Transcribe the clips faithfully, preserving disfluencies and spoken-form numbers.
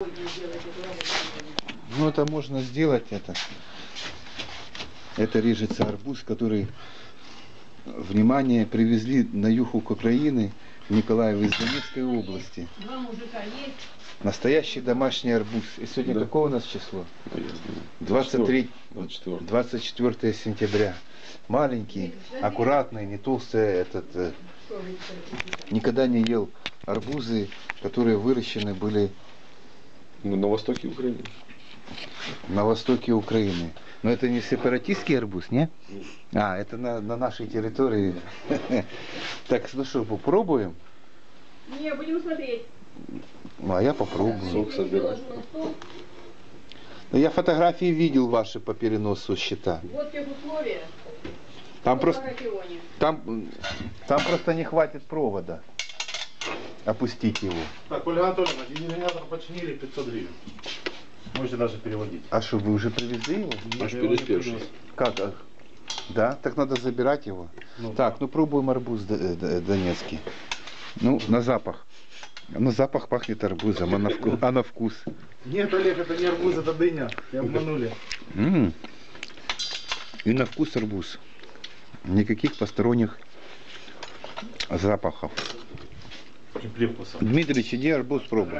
Ну это можно сделать, это. Это режется арбуз, который, внимание, привезли на юг Украины, в Николаево из Донецкой области. Два мужика есть. Настоящий домашний арбуз. И сегодня да. Какое у нас число? двадцать третье, двадцать четвёртое сентября. Маленький, аккуратный, не толстый, этот, э, никогда не ел арбузы, которые выращены были ну, на востоке Украины. На востоке Украины. Но это не сепаратистский арбуз, не? А, это на, на нашей территории. Так, ну что, попробуем? Не, будем смотреть. Ну, а я попробую. Сок собирать. Ну, я фотографии видел ваши по переносу счета. Вот тех условия. Там просто, там, там просто не хватит провода. Опустить его. Так, Ольга Анатольевна, генератор починили пятьсот гривен. Можете даже переводить. А что, вы уже привезли его? Аж переспевший. Как? Да? Так надо забирать его. Ну, так, ну пробуем арбуз донецкий. Ну, на запах. На запах пахнет арбузом, а на вкус? А на вкус? Нет, Олег, это не арбуз, это дыня. И обманули. М-м. И на вкус арбуз. Никаких посторонних запахов. Дмитрич, иди арбуз пробуй.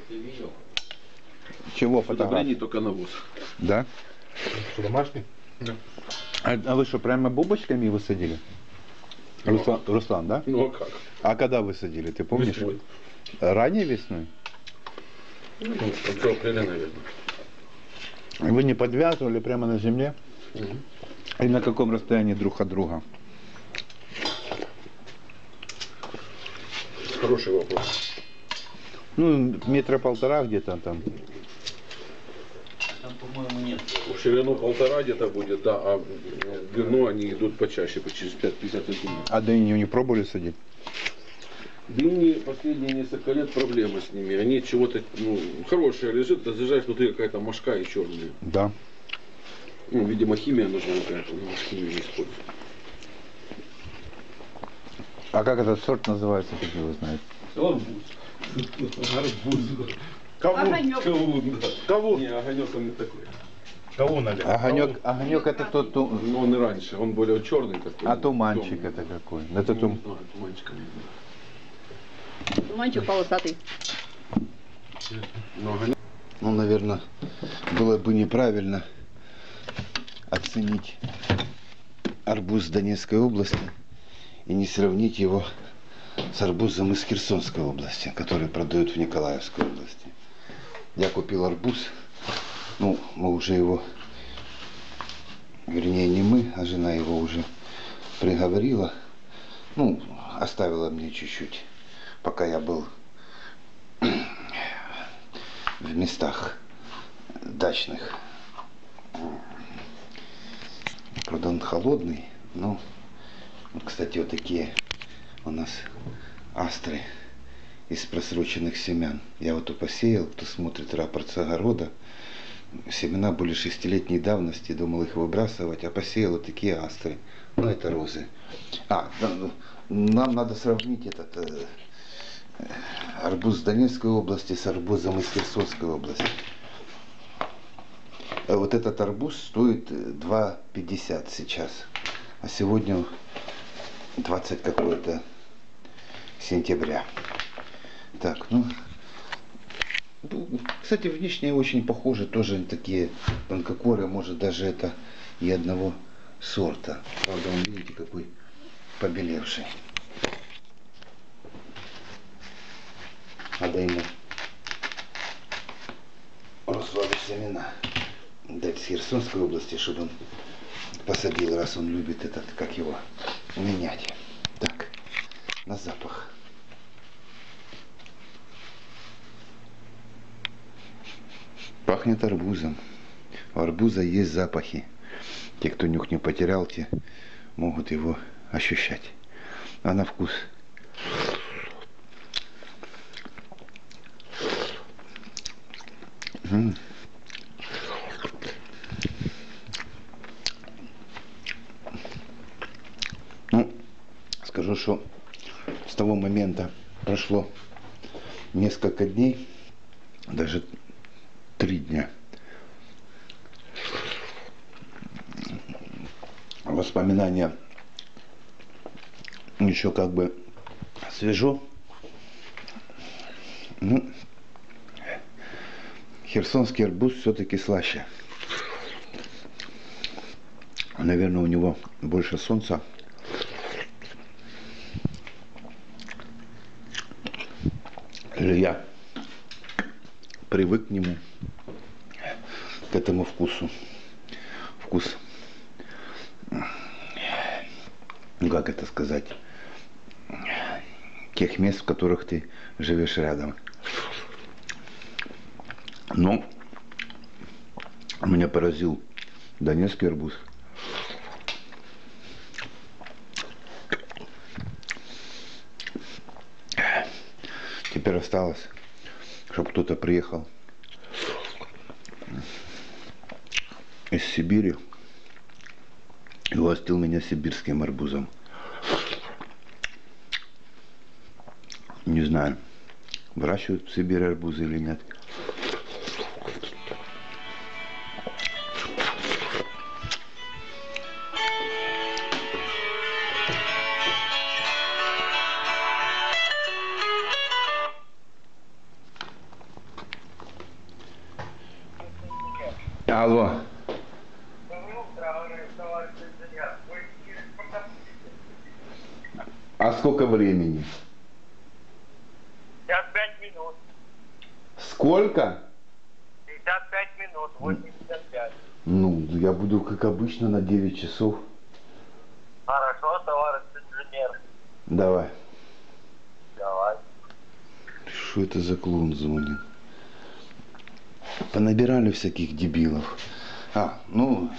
Чего фотографии? Только навоз. Да? Что, домашний? Да. А, а вы что, прямо бубочками высадили? Ну, Руслан, Руслан, да? Ну а как? А когда высадили, ты помнишь? Весной. Ранее весной? Ну, в конце апреля, наверное. Вы не подвязывали прямо на земле? Угу. И на каком расстоянии друг от друга? Хороший вопрос. Ну, метра полтора где-то там. Там, по-моему, нет. В ширину полтора где-то будет, да, а в длину они идут почаще, по через пять-пятьдесят сантиметров. А дыню не пробовали садить? Дыни последние несколько лет проблемы с ними. Они чего-то, ну, хорошее лежит, ты заезжаешь, внутри какая-то мошка и черная. Да. Ну, видимо, химия нужна какая-то, но химию не используют. А как этот сорт называется, как вы знаете? Арбуз. Арбуз. Кавун. Огонек. Кавун, да. Кавун. Не, огонек он не такой. Кавун, Олег. Огонек, огонек это тот, ту... Но он и раньше, он более черный такой. а туманчик темный. это какой? Это тум... Ну, а, туманчик. Туманчик полосатый. Но огонек... Ну, наверное, было бы неправильно оценить арбуз Донецкой области и не сравнить его с арбузом из Херсонской области, который продают в Николаевской области. Я купил арбуз, ну, мы уже его, вернее не мы, а жена его уже приговорила, ну, оставила мне чуть-чуть, пока я был в местах дачных. Правда, он холодный, но, вот, кстати, вот такие у нас астры из просроченных семян. Я вот тут посеял, кто смотрит рапорт с огорода, семена были шестилетней давности, думал их выбрасывать, а посеял вот такие астры. Ну, это розы. А, нам надо сравнить этот э, арбуз Донецкой области с арбузом из Херсонской области. Вот этот арбуз стоит два пятьдесят сейчас, а сегодня двадцать какое-то сентября. Так, ну, кстати, внешне очень похожи, тоже такие тонкокоры, может даже это и одного сорта. Правда, он, видите, какой побелевший. Надо ему Руслану семена дать с Херсонской области, чтобы он посадил, раз он любит этот, как его, менять. Так, на запах. Пахнет арбузом. У арбуза есть запахи. Те, кто нюх не потерял, те могут его ощущать. А на вкус. М-м. Ну, скажу, что с того момента прошло несколько дней, даже три дня. Воспоминания еще как бы свежо. Ну, херсонский арбуз все-таки слаще. Наверное, у него больше солнца. Или я привык к нему, к этому вкусу. Вкус, ну как это сказать, тех мест, в которых ты живешь рядом. Но меня поразил донецкий арбуз. Теперь осталось, чтобы кто-то приехал из Сибири и угостил меня сибирским арбузом. Не знаю, выращивают в Сибири арбузы или нет. Алло. А сколько времени? пятьдесят пять минут. Сколько? пятьдесят пять минут, восемьдесят пять. Ну, я буду, как обычно, на девять часов. Хорошо, товарищ инженер. Давай. Давай. Что это за клоун звонит? Понабирали всяких дебилов. А, ну...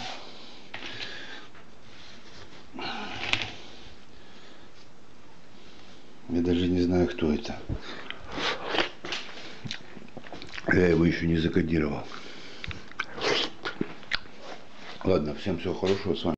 Я даже не знаю, кто это. Я его еще не закодировал. Ладно, всем всего хорошего с вами.